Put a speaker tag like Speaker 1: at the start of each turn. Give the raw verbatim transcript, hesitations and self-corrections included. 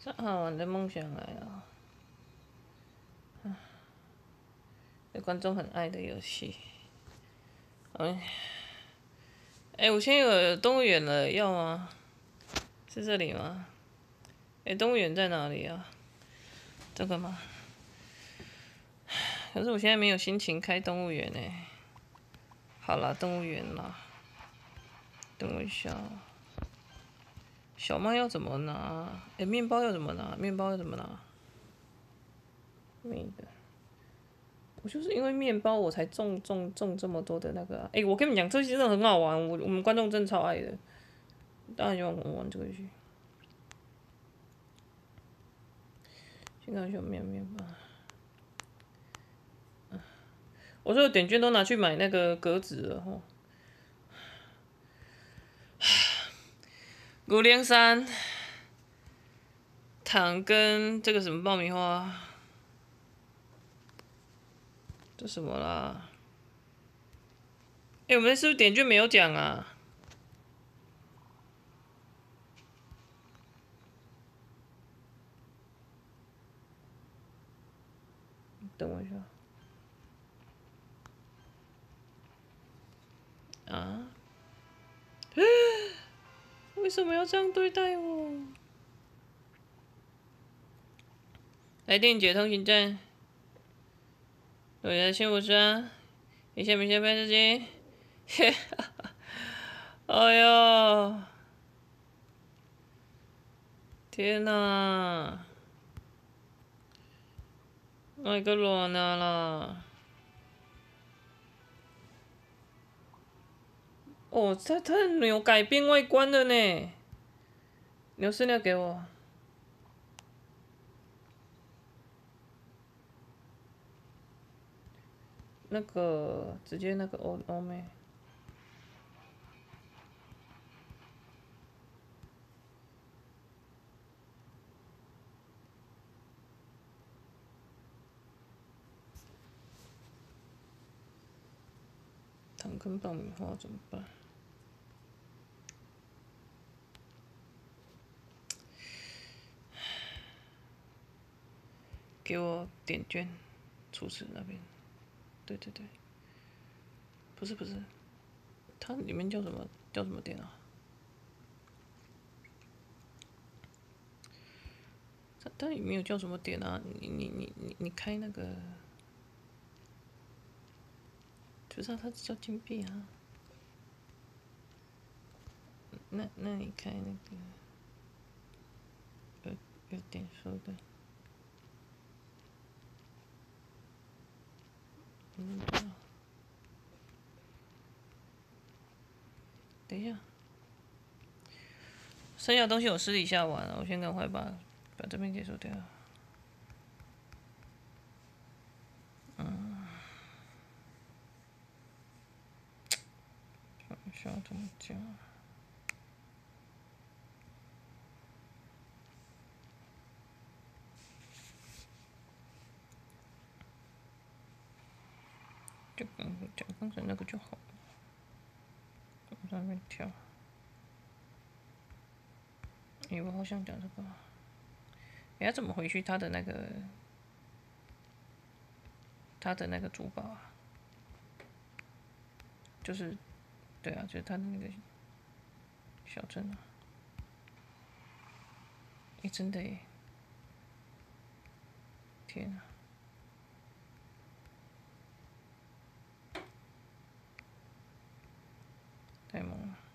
Speaker 1: 上好玩的梦想来了。这观众很爱的游戏。哎，哎，我现在有动物园了，要吗？是这里吗？哎，动物园在哪里啊？这个吗？可是我现在没有心情开动物园呢。好啦，动物园啦。等我一下。小麦要怎么拿？哎，面包要怎么拿？面包要怎么拿？没的。我就是因为面包我才中中中这么多的那个、啊。哎，我跟你们讲，这真的很好玩，我我们观众真的超爱的，大家喜欢我玩这个游戏。先看一下面面包。我所有点券都拿去买那个格子了吼。五连山糖跟这个什么爆米花，这什么啦？哎、欸，我们是不是点券没有讲啊？等我一下。啊？为什么要这样对待我？来电解通行证。我的幸福山，你先不先拍自己？哎呦！天哪！买个卵啊啦！哦，它它有改变外观的呢。牛饲料给我。那个直接那个欧欧美。糖跟爆米花怎么办？给我点券，厨师那边。对对对，不是不是，它里面叫什么叫什么店啊？它它里面有叫什么店啊？你你你你你开那个，不是啊，它叫金币啊。那那你开那个有有点数的。嗯，等一下，剩下的东西我私底下玩了，我先赶快把把这边结束掉。嗯，想一下怎么讲。就刚讲刚才那个就好了，往上面跳。哎、欸，我好想讲这个。哎、欸，要怎么回去他的那个他的那个珠宝啊？就是，对啊，就是他的那个小镇啊。哎、欸，真的耶！天啊！太猛了。